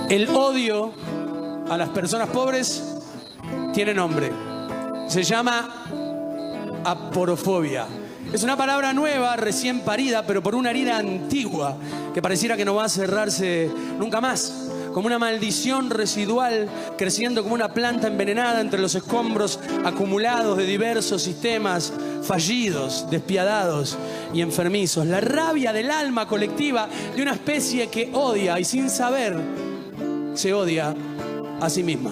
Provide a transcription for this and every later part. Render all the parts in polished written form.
El odio a las personas pobres tiene nombre. Se llama aporofobia. Es una palabra nueva, recién parida, pero por una herida antigua que pareciera que no va a cerrarse nunca más. Como una maldición residual creciendo como una planta envenenada entre los escombros acumulados de diversos sistemas fallidos, despiadados y enfermizos. La rabia del alma colectiva de una especie que odia y sin saber se odia a sí misma.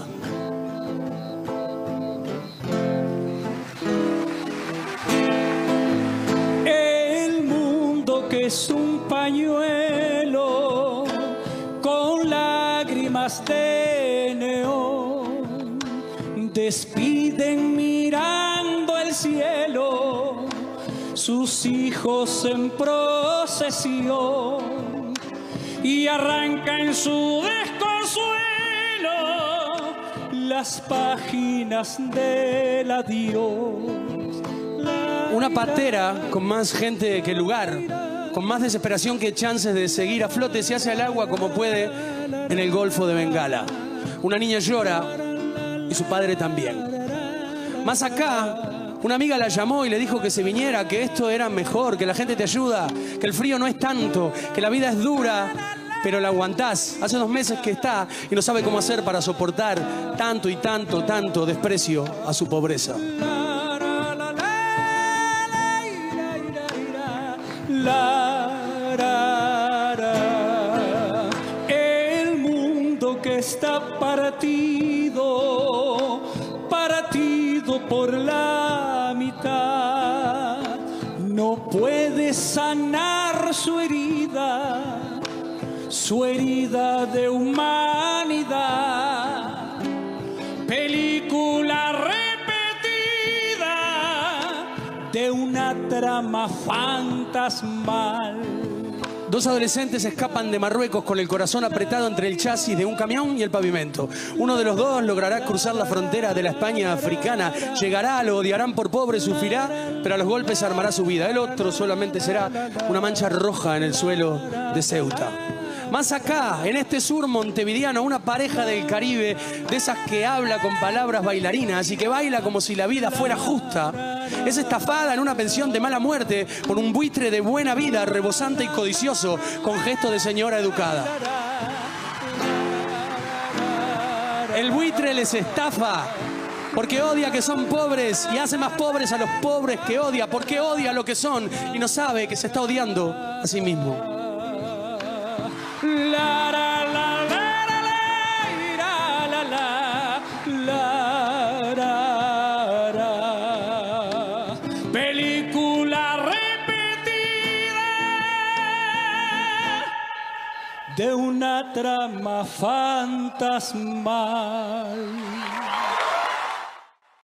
El mundo que es un pañuelo con lágrimas de neón, despiden mirando el cielo sus hijos en procesión y arranca en su desconsuelo las páginas del adiós. Una patera con más gente que lugar, con más desesperación que chances de seguir a flote, se hace al agua como puede en el Golfo de Bengala. Una niña llora y su padre también. Más acá, una amiga la llamó y le dijo que se viniera, que esto era mejor, que la gente te ayuda, que el frío no es tanto, que la vida es dura, pero la aguantás. Hace 2 meses que está y no sabe cómo hacer para soportar tanto y tanto desprecio a su pobreza. El mundo que está partido por la mitad, no puede sanar su herida de humanidad. Película repetida de una trama fantasmal. 2 adolescentes escapan de Marruecos con el corazón apretado entre el chasis de un camión y el pavimento. Uno de los dos logrará cruzar la frontera de la España africana. Llegará, lo odiarán por pobre, sufrirá, pero a los golpes armará su vida. El otro solamente será una mancha roja en el suelo de Ceuta. Más acá, en este sur montevideano, una pareja del Caribe, de esas que habla con palabras bailarinas y que baila como si la vida fuera justa, es estafada en una pensión de mala muerte por un buitre de buena vida, rebosante y codicioso, con gesto de señora educada. El buitre les estafa porque odia que son pobres y hace más pobres a los pobres que odia, porque odia lo que son y no sabe que se está odiando a sí mismo. Película repetida de una trama fantasmal.